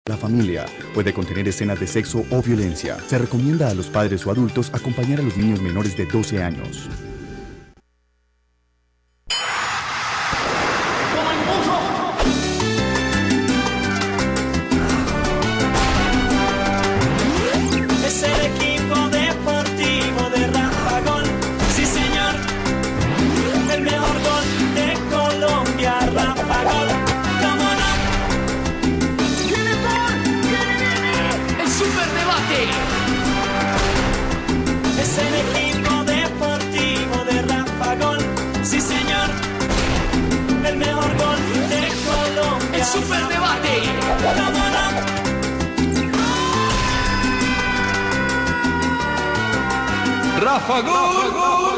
La familia puede contener escenas de sexo o violencia. Se recomienda a los padres o adultos acompañar a los niños menores de 12 años. Es el equipo deportivo de Rafa Gol. Sí, señor. El mejor gol de Colombia, Rafa Gol. ¿Cómo no? ¡Viene gol! ¡Viene! ¡El superdebate! Es el equipo deportivo de Rafa Gol. Sí, señor. El mejor gol de Colombia. ¡El superdebate! ¿Cómo no? ¡Rafa Gol!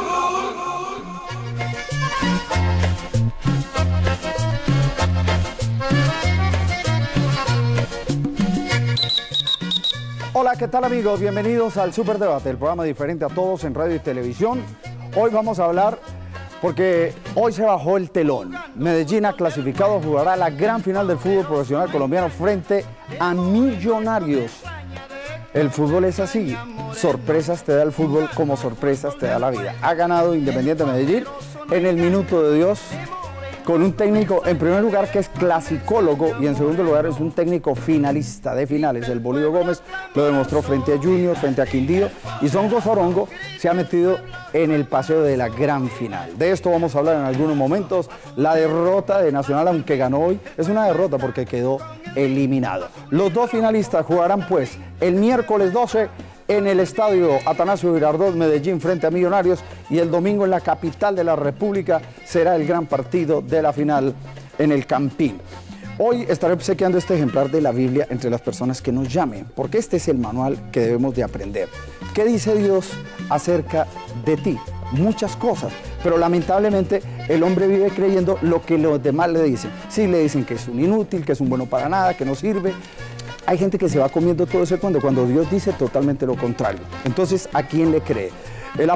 Hola, ¿qué tal amigos? Bienvenidos al Superdebate, el programa diferente a todos en radio y televisión. Hoy vamos a hablar, porque hoy se bajó el telón. Medellín ha clasificado, jugará la gran final del fútbol profesional colombiano frente a Millonarios. El fútbol es así, sorpresas te da el fútbol como sorpresas te da la vida. Ha ganado Independiente Medellín en el minuto de Dios, con un técnico, en primer lugar, que es clasicólogo, y en segundo lugar es un técnico finalista de finales. El Bolívar Gómez lo demostró frente a Junior, frente a Quindío, y Songo Sorongo se ha metido en el paseo de la gran final. De esto vamos a hablar en algunos momentos. La derrota de Nacional, aunque ganó hoy, es una derrota porque quedó eliminado. Los dos finalistas jugarán pues el miércoles 12 en el estadio Atanasio Girardot, Medellín, frente a Millonarios, y el domingo en la capital de la República será el gran partido de la final en el Campín. Hoy estaré obsequiando este ejemplar de la Biblia entre las personas que nos llamen, porque este es el manual que debemos de aprender. ¿Qué dice Dios acerca de ti? Muchas cosas, pero lamentablemente el hombre vive creyendo lo que los demás le dicen. Sí, le dicen que es un inútil, que es un bueno para nada, que no sirve. Hay gente que se va comiendo todo ese cuando Dios dice totalmente lo contrario. Entonces, ¿a quién le cree? El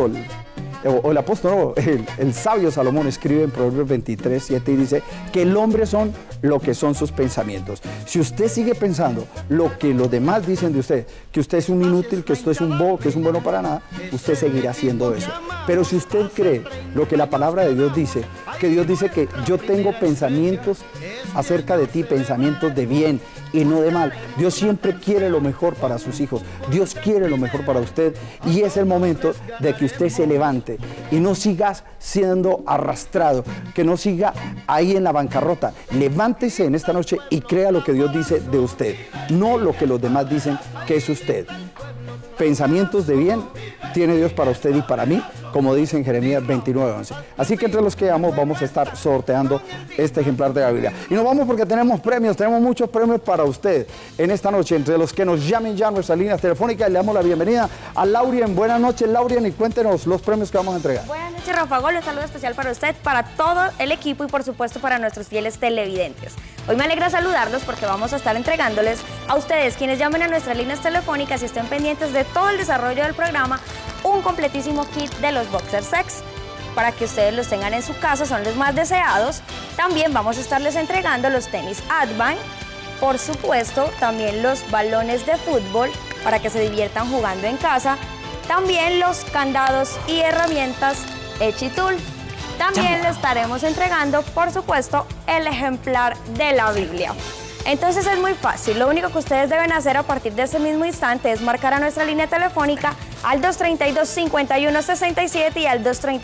sabio Salomón escribe en Proverbios 23:7 y dice que el hombre son lo que son sus pensamientos. Si usted sigue pensando lo que los demás dicen de usted, que usted es un inútil, que usted es un bobo, que es un bueno para nada, usted seguirá haciendo eso. Pero si usted cree lo que la palabra de Dios dice, que Dios dice que yo tengo pensamientos acerca de ti, pensamientos de bien y no de mal. Dios siempre quiere lo mejor para sus hijos. Dios quiere lo mejor para usted, y es el momento de que usted se levante y no sigas siendo arrastrado, que no siga ahí en la bancarrota. Levántese en esta noche y crea lo que Dios dice de usted, no lo que los demás dicen que es usted. Pensamientos de bien tiene Dios para usted y para mí, como dice en Jeremías 29:11. Así que entre los que llamo vamos a estar sorteando este ejemplar de la Biblia. Y nos vamos porque tenemos premios, tenemos muchos premios para usted en esta noche. Entre los que nos llamen ya a nuestras líneas telefónicas, le damos la bienvenida a Laurien. Buenas noches, Laurien, y cuéntenos los premios que vamos a entregar. Buenas noches, Rafa Gol. Un saludo especial para usted, para todo el equipo y por supuesto para nuestros fieles televidentes. Hoy me alegra saludarlos porque vamos a estar entregándoles a ustedes, quienes llamen a nuestras líneas telefónicas y estén pendientes de todo el desarrollo del programa, un completísimo kit de los Boxer Sex para que ustedes los tengan en su casa, son los más deseados. También vamos a estarles entregando los tenis Advan, por supuesto, también los balones de fútbol para que se diviertan jugando en casa, también los candados y herramientas Echitul. También le estaremos entregando, por supuesto, el ejemplar de la Biblia. Entonces es muy fácil, lo único que ustedes deben hacer a partir de ese mismo instante es marcar a nuestra línea telefónica al 232-5167 y al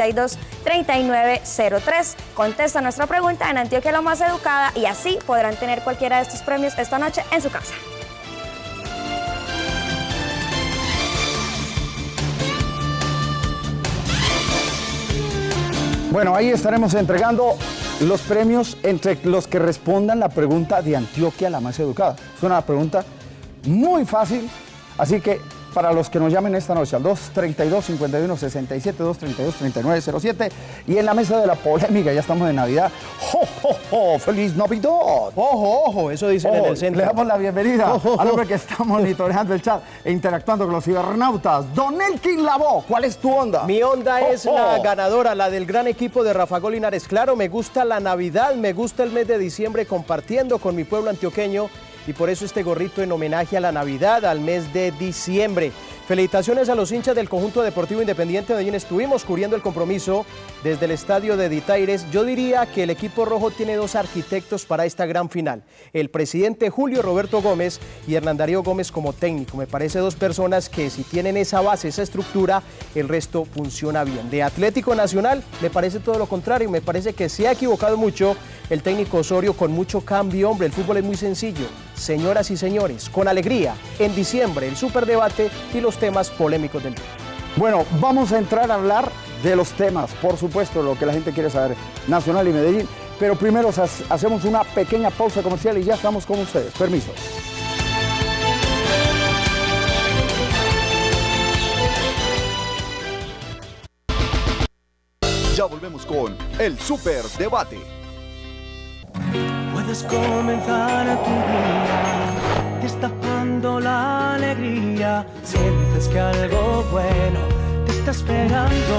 232-3903. Contesta nuestra pregunta en Antioquia la más educada y así podrán tener cualquiera de estos premios esta noche en su casa. Bueno, ahí estaremos entregando los premios entre los que respondan la pregunta de Antioquia la más educada. Es una pregunta muy fácil, así que para los que nos llamen esta noche al 232-5167, 232-3907, y en la mesa de la polémica, ya estamos de Navidad. ¡Jo, jo, jo! ¡Feliz Navidad! ¡Ojo, ojo! Eso dicen en el centro. Le damos la bienvenida al hombre que está monitoreando el chat e interactuando con los cibernautas, Don Elkin Lavoe. ¿Cuál es tu onda? Mi onda es la ganadora, la del gran equipo de Rafa Gol Linares. Claro, me gusta la Navidad, me gusta el mes de diciembre compartiendo con mi pueblo antioqueño y por eso este gorrito en homenaje a la Navidad, al mes de diciembre. Felicitaciones a los hinchas del conjunto deportivo Independiente Medellín. Estuvimos cubriendo el compromiso desde el estadio de Ditaires. Yo diría que el equipo rojo tiene dos arquitectos para esta gran final. El presidente Julio Roberto Gómez y Hernán Darío Gómez como técnico. Me parece dos personas que si tienen esa base, esa estructura, el resto funciona bien. De Atlético Nacional me parece todo lo contrario. Me parece que se ha equivocado mucho el técnico Osorio con mucho cambio. Hombre, el fútbol es muy sencillo. Señoras y señores, con alegría, en diciembre, el superdebate y los temas polémicos del día. Bueno, vamos a entrar a hablar de los temas, por supuesto, lo que la gente quiere saber, Nacional y Medellín, pero primero hacemos una pequeña pausa comercial y ya estamos con ustedes. Permiso. Ya volvemos con el Superdebate. Puedes comenzar tu día destapando la alegría. Sientes que algo bueno te está esperando.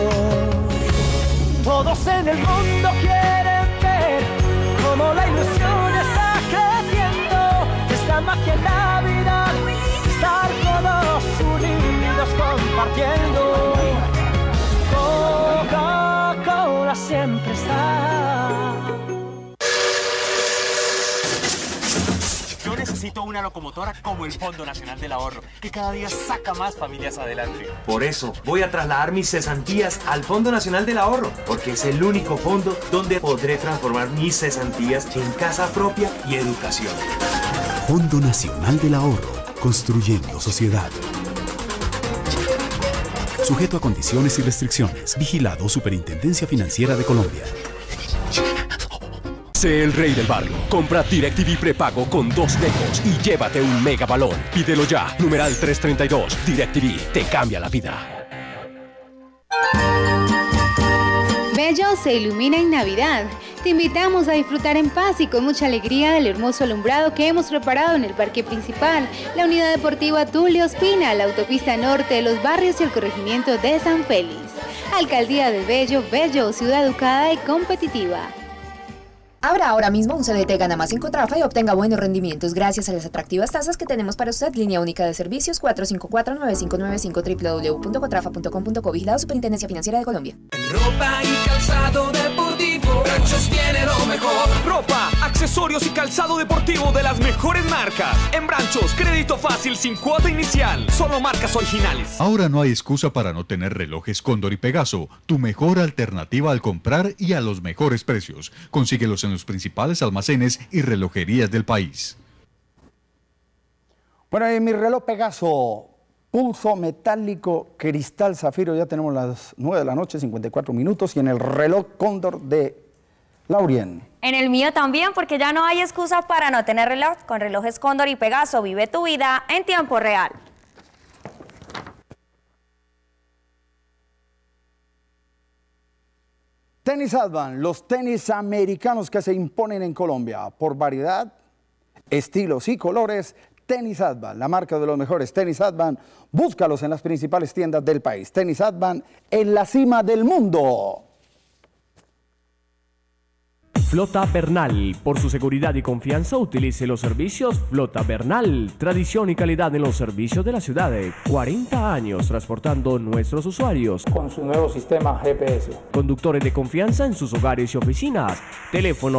Todos en el mundo quieren ver cómo la ilusión está creciendo. Esta magia en Navidad, estar todos unidos compartiendo. Coca-Cola siempre está. Necesito una locomotora como el Fondo Nacional del Ahorro, que cada día saca más familias adelante. Por eso voy a trasladar mis cesantías al Fondo Nacional del Ahorro, porque es el único fondo donde podré transformar mis cesantías en casa propia y educación. Fondo Nacional del Ahorro, construyendo sociedad. Sujeto a condiciones y restricciones. Vigilado Superintendencia Financiera de Colombia. Sé el rey del barrio. Compra DirecTV prepago con 2 decos y llévate un mega balón. Pídelo ya. Numeral 332. DirecTV te cambia la vida. Bello se ilumina en Navidad. Te invitamos a disfrutar en paz y con mucha alegría del hermoso alumbrado que hemos preparado en el parque principal, la unidad deportiva Tulio Ospina, la autopista norte de los barrios y el corregimiento de San Félix. Alcaldía de Bello, Bello, ciudad educada y competitiva. Abra ahora mismo un CDT Gana Más en Cotrafa y obtenga buenos rendimientos gracias a las atractivas tasas que tenemos para usted. Línea única de servicios 454-9595 www.cotrafa.com.co. Vigilado Superintendencia Financiera de Colombia. Ropa y calzado deportivo, Branchos tiene lo mejor. Ropa, accesorios y calzado deportivo de las mejores marcas. En Branchos, crédito fácil sin cuota inicial. Solo marcas originales. Ahora no hay excusa para no tener relojes Cóndor y Pegaso. Tu mejor alternativa al comprar y a los mejores precios. Consíguelos en los principales almacenes y relojerías del país. Bueno, en mi reloj Pegaso, pulso metálico cristal zafiro, ya tenemos las 9 de la noche, 54 minutos, y en el reloj Cóndor de Laurien. En el mío también, porque ya no hay excusa para no tener reloj. Con relojes Cóndor y Pegaso, vive tu vida en tiempo real. Tenis Advan, los tenis americanos que se imponen en Colombia por variedad, estilos y colores. Tenis Advan, la marca de los mejores tenis Advan, búscalos en las principales tiendas del país. Tenis Advan en la cima del mundo. Flota Bernal. Por su seguridad y confianza, utilice los servicios Flota Bernal. Tradición y calidad en los servicios de la ciudad. 40 años transportando nuestros usuarios. Con su nuevo sistema GPS. Conductores de confianza en sus hogares y oficinas. Teléfono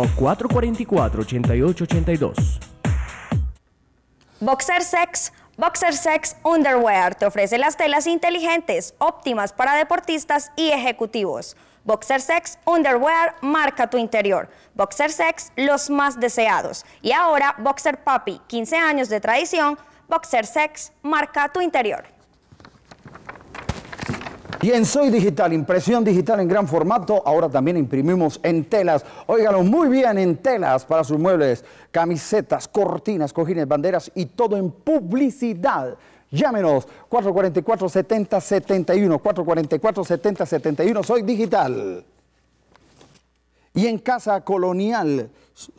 444-8882. Boxer Sex. Boxer Sex Underwear te ofrece las telas inteligentes, óptimas para deportistas y ejecutivos. Boxer Sex Underwear marca tu interior. Boxer Sex, los más deseados. Y ahora Boxer Papi, 15 años de tradición. Boxer Sex marca tu interior. Y en Soy Digital, impresión digital en gran formato, ahora también imprimimos en telas. Óigalo muy bien, en telas para sus muebles, camisetas, cortinas, cojines, banderas y todo en publicidad. Llámenos 444-7071, 444-7071, Soy Digital. Y en Casa Colonial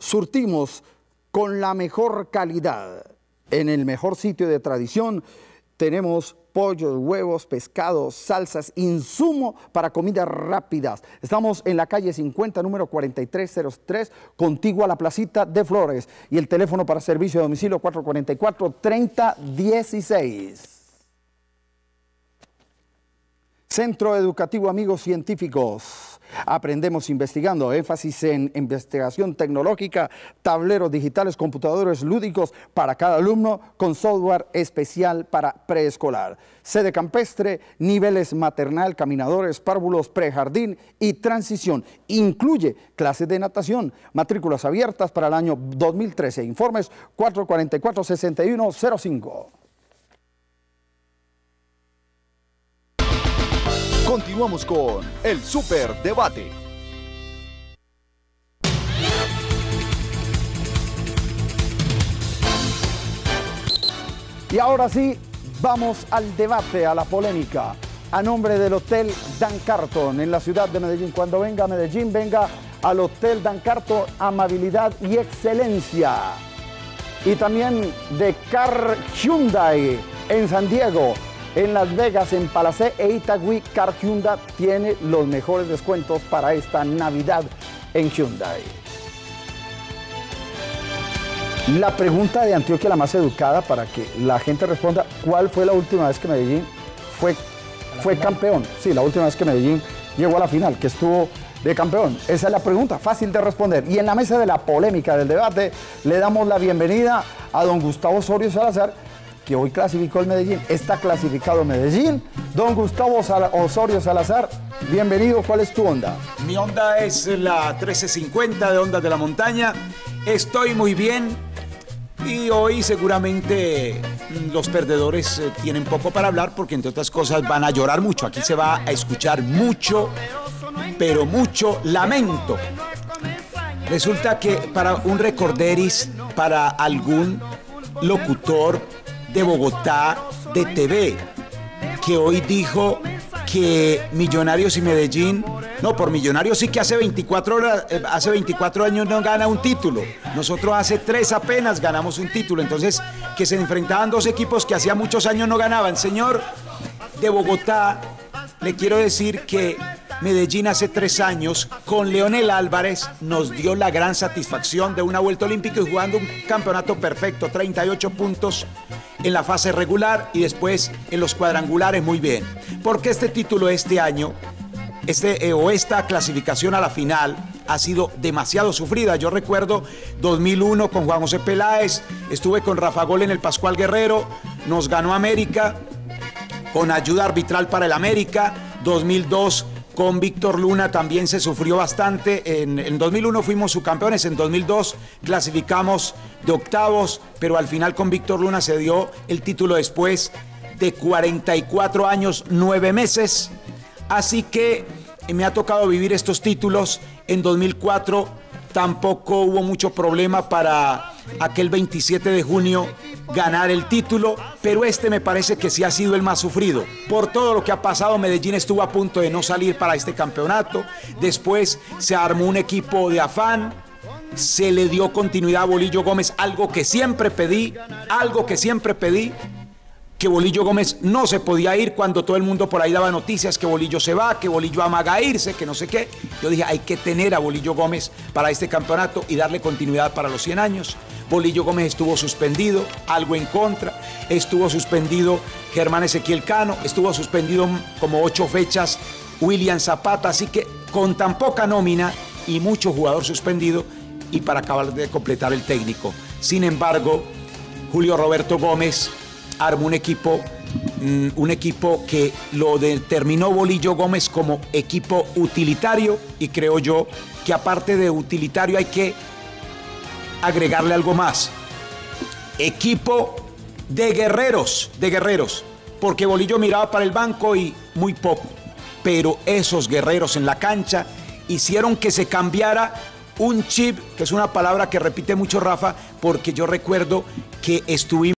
surtimos con la mejor calidad, en el mejor sitio de tradición, tenemos pollos, huevos, pescados, salsas, insumo para comidas rápidas. Estamos en la calle 50, número 4303, contiguo a la placita de Flores. Y el teléfono para servicio de domicilio 444-3016. Centro Educativo Amigos Científicos. Aprendemos investigando, énfasis en investigación tecnológica, tableros digitales, computadores lúdicos para cada alumno con software especial para preescolar. Sede campestre, niveles maternal, caminadores, párvulos, prejardín y transición. Incluye clases de natación, matrículas abiertas para el año 2013. Informes 444-6105. Continuamos con el Superdebate. Y ahora sí, vamos al debate, a la polémica. A nombre del Hotel Dan Carton en la ciudad de Medellín. Cuando venga a Medellín, venga al Hotel Dan Carton, amabilidad y excelencia. Y también de Car Hyundai en San Diego. En Las Vegas, en Palacé e Itagüí, Car Hyundai tiene los mejores descuentos para esta Navidad en Hyundai. La pregunta de Antioquia, la más educada, para que la gente responda: ¿cuál fue la última vez que Medellín fue campeón? Sí, la última vez que Medellín llegó a la final, que estuvo de campeón. Esa es la pregunta, fácil de responder. Y en la mesa de la polémica del debate le damos la bienvenida a don Gustavo Osorio Salazar, que hoy clasificó el Medellín, está clasificado Medellín. Don Gustavo Osorio Salazar, bienvenido, ¿cuál es tu onda? Mi onda es la 1350 de Ondas de la Montaña. Estoy muy bien y hoy seguramente los perdedores tienen poco para hablar porque entre otras cosas van a llorar mucho. Aquí se va a escuchar mucho, pero mucho lamento. Resulta que para un recorderis, para algún locutor de Bogotá, de TV, que hoy dijo que Millonarios y Medellín, no, por Millonarios sí que hace 24 años no gana un título, nosotros hace 3 apenas ganamos un título, entonces que se enfrentaban dos equipos que hacía muchos años no ganaban. Señor de Bogotá, le quiero decir que Medellín hace 3 años con Leonel Álvarez nos dio la gran satisfacción de una vuelta olímpica y jugando un campeonato perfecto, 38 puntos en la fase regular y después en los cuadrangulares muy bien. Porque este título este año, esta clasificación a la final ha sido demasiado sufrida. Yo recuerdo 2001 con Juan José Peláez, estuve con Rafa Gol en el Pascual Guerrero, nos ganó América con ayuda arbitral para el América. 2002 con Víctor Luna también se sufrió bastante. En 2001 fuimos subcampeones, en 2002 clasificamos de octavos, pero al final con Víctor Luna se dio el título después de 44 años, 9 meses. Así que me ha tocado vivir estos títulos. En 2004 tampoco hubo mucho problema para aquel 27 de junio ganar el título, pero este me parece que sí ha sido el más sufrido. Por todo lo que ha pasado, Medellín estuvo a punto de no salir para este campeonato. Después se armó un equipo de afán, se le dio continuidad a Bolillo Gómez, algo que siempre pedí, que Bolillo Gómez no se podía ir cuando todo el mundo por ahí daba noticias que Bolillo se va, que Bolillo amaga irse, que no sé qué. Yo dije, hay que tener a Bolillo Gómez para este campeonato y darle continuidad para los 100 años. Bolillo Gómez estuvo suspendido, algo en contra, estuvo suspendido Germán Ezequiel Cano, estuvo suspendido como 8 fechas William Zapata, así que con tan poca nómina y mucho jugador suspendido y para acabar de completar el técnico. Sin embargo, Julio Roberto Gómez armó un equipo que lo determinó Bolillo Gómez como equipo utilitario y creo yo que aparte de utilitario hay que agregarle algo más. Equipo de guerreros, porque Bolillo miraba para el banco y muy poco, pero esos guerreros en la cancha hicieron que se cambiara un chip, que es una palabra que repite mucho Rafa, porque yo recuerdo que estuvimos